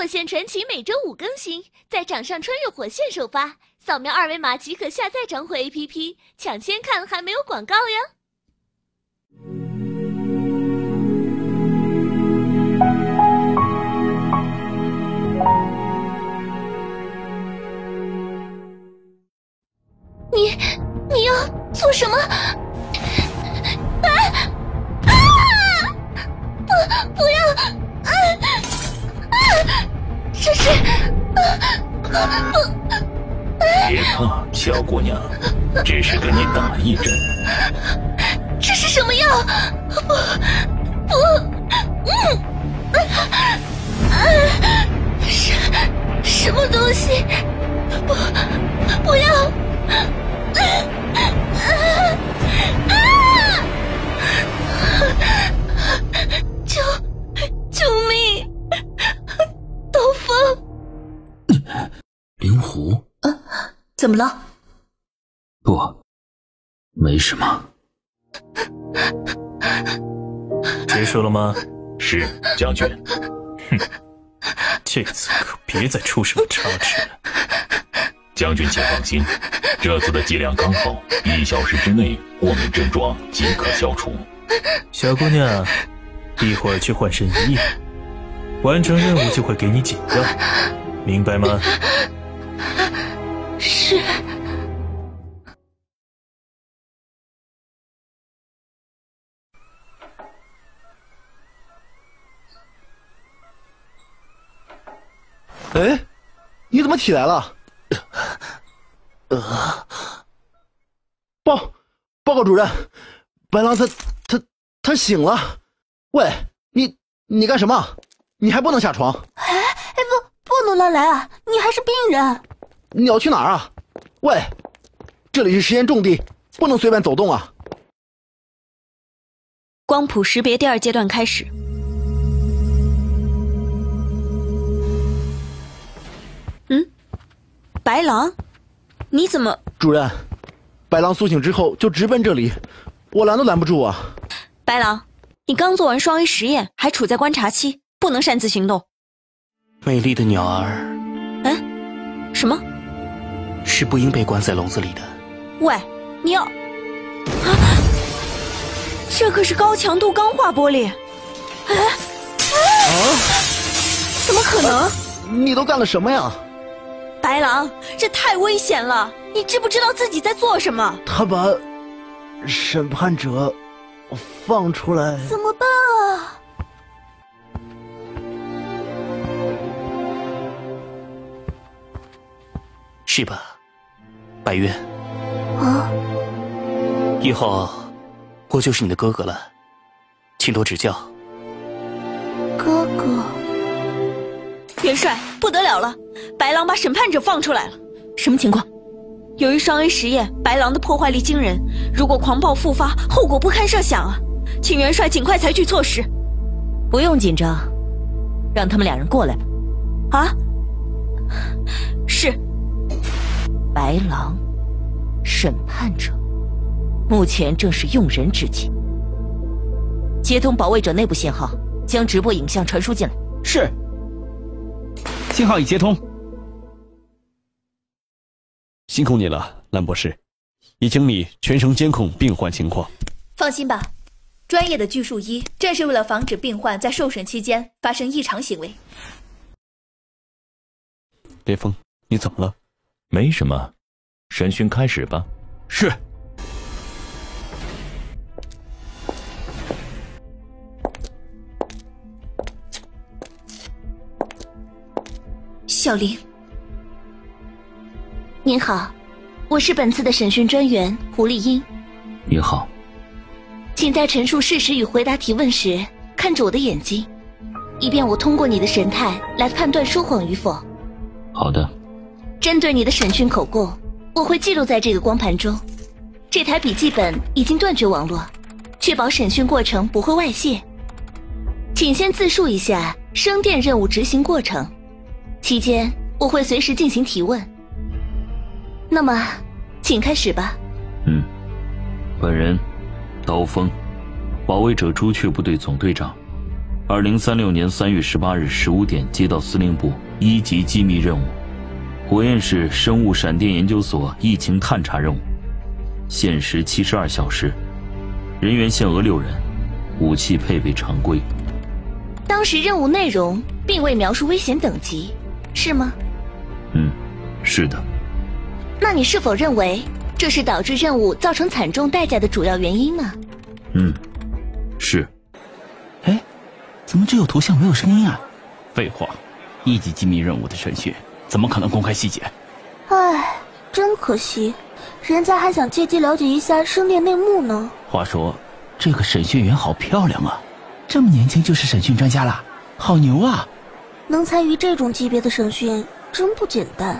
火线传奇每周5更新，在掌上穿越火线首发，扫描二维码即可下载掌火 APP， 抢先看还没有广告呀！你要做什么？不要！这是别怕，小姑娘，只是跟你打一针。 这是什么药？什么东西？不要！救命！刀锋， 灵狐， 怎么了？ 不，没什么。 结束了吗？ 是，将军。 哼，这次可别再出什么差池了。 将军请放心，这次的剂量刚好，1小时之内过敏症状即可消除。 小姑娘，一会儿去换身衣，完成任务就会给你解药，明白吗？ 是。 哎，你怎么起来了？报告主任，白狼他醒了。喂，你干什么？你还不能下床？ 不能乱来啊！你还是病人。 你要去哪儿啊？喂，这里是实验重地，不能随便走动啊。 光谱识别第2阶段开始。白狼，你怎么？ 主任，白狼苏醒之后就直奔这里，我拦都拦不住啊。 白狼，你刚做完双 A 实验，还处在观察期，不能擅自行动。 美丽的鸟儿， 什么？ 是不应被关在笼子里的。 喂，你要这可是高强度钢化玻璃。怎么可能？ 你都干了什么呀？ 白狼，这太危险了！你知不知道自己在做什么？ 他把审判者放出来， 怎么办啊？ 是吧，白渊？以后我就是你的哥哥了，请多指教。 哥哥，元帅，不得了了！白狼把审判者放出来了，什么情况？由于双 A 实验，白狼的破坏力惊人，如果狂暴复发，后果不堪设想啊！请元帅尽快采取措施。 不用紧张，让他们2人过来吧。 啊？是。 白狼，审判者，目前正是用人之际。接通保卫者内部信号，将直播影像传输进来。 是。信号已接通。 辛苦你了，兰博士，已经你全程监控病患情况。 放心吧，专业的拘束衣正是为了防止病患在受审期间发生异常行为。 烈风，你怎么了？ 没什么，审讯开始吧。 是。 小林， 您好，我是本次的审讯专员胡丽英。 你好， 请在陈述事实与回答提问时看着我的眼睛，以便我通过你的神态来判断说谎与否。 好的。 针对你的审讯口供，我会记录在这个光盘中。这台笔记本已经断绝网络，确保审讯过程不会外泄。请先自述一下生电任务执行过程，期间我会随时进行提问。那么，请开始吧。 本人刀锋，保卫者朱雀部队总队长， 2036年3月18日15点接到司令部1级机密任务，火焰市生物闪电研究所疫情探查任务，限时72小时，人员限额6人，武器配备常规。 当时任务内容并未描述危险等级，是吗？ 是的。 那你是否认为这是导致任务造成惨重代价的主要原因呢？ 是。 哎，怎么只有图像没有声音啊？废话，1级机密任务的审讯怎么可能公开细节？ 唉，真可惜，人家还想借机了解一下生炼内幕呢。 话说，这个审讯员好漂亮啊，这么年轻就是审讯专家啦，好牛啊！ 能参与这种级别的审讯，真不简单。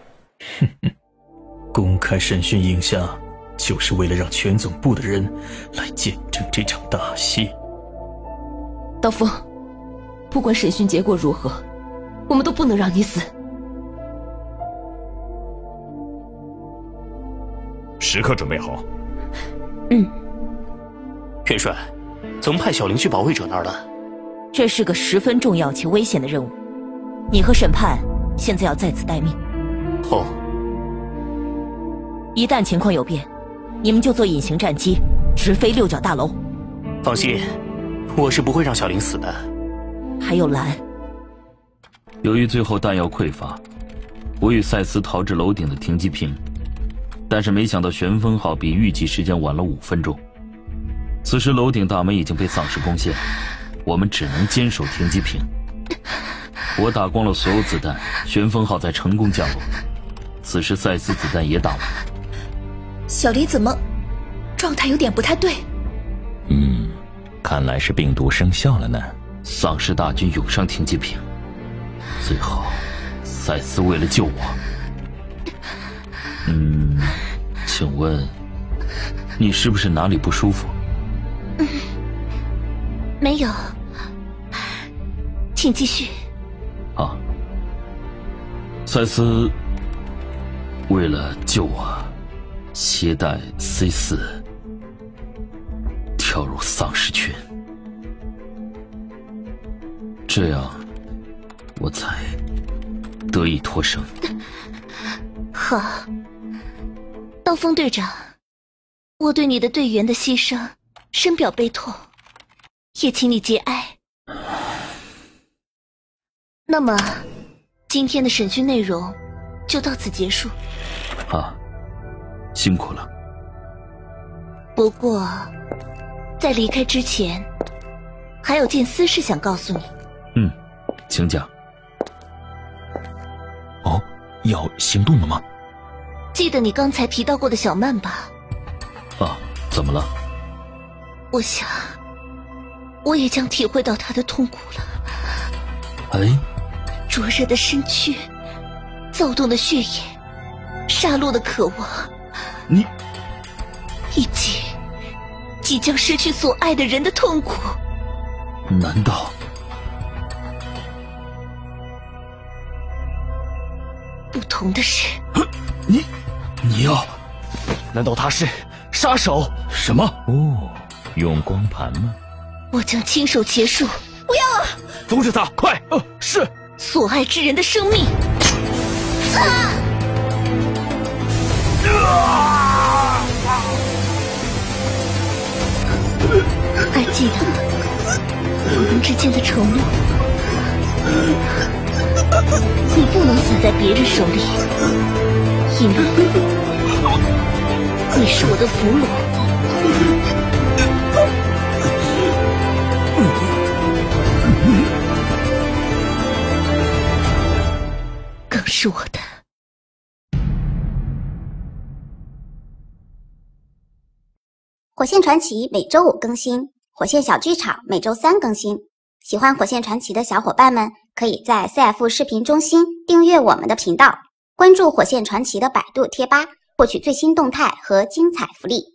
公开审讯影像，就是为了让全总部的人来见证这场大戏。 刀锋，不管审讯结果如何，我们都不能让你死。 时刻准备好。 元帅，怎么派小玲去保卫者那儿了？ 这是个十分重要且危险的任务，你和审判现在要在此待命。 哦。 一旦情况有变，你们就坐隐形战机直飞6角大楼。 放心，我是不会让小玲死的。 还有蓝。 由于最后弹药匮乏，我与赛斯逃至楼顶的停机坪，但是没想到旋风号比预计时间晚了5分钟。此时楼顶大门已经被丧尸攻陷，我们只能坚守停机坪。我打光了所有子弹，旋风号在成功降落。此时赛斯子弹也打完。 小黎怎么状态有点不太对？ 看来是病毒生效了呢。丧尸大军涌上停机坪，最后赛斯为了救我，请问你是不是哪里不舒服？ 没有，请继续。 啊，赛斯为了救我，携带 C4 跳入丧尸群，这样我才得以脱生。 好，刀锋队长，我对你的队员的牺牲深表悲痛，也请你节哀。那么，今天的审讯内容就到此结束。 辛苦了。 不过，在离开之前，还有件私事想告诉你。 请讲。哦，要行动了吗？ 记得你刚才提到过的小曼吧？ 怎么了？ 我想，我也将体会到她的痛苦了。灼热的身躯，躁动的血液，杀戮的渴望，以及即将失去所爱的人的痛苦。 难道不同的是， 你要？ 难道他是杀手？ 什么？用光盘吗？ 我将亲手结束。 不要啊！ 阻止他，快！是。 所爱之人的生命。还记得我们之间的承诺，你不能死在别人手里，因为你是我的俘虏。更是我的。 火线传奇每周5更新，火线小剧场每周3更新。喜欢火线传奇的小伙伴们，可以在 CF 视频中心订阅我们的频道，关注火线传奇的百度贴吧，获取最新动态和精彩福利。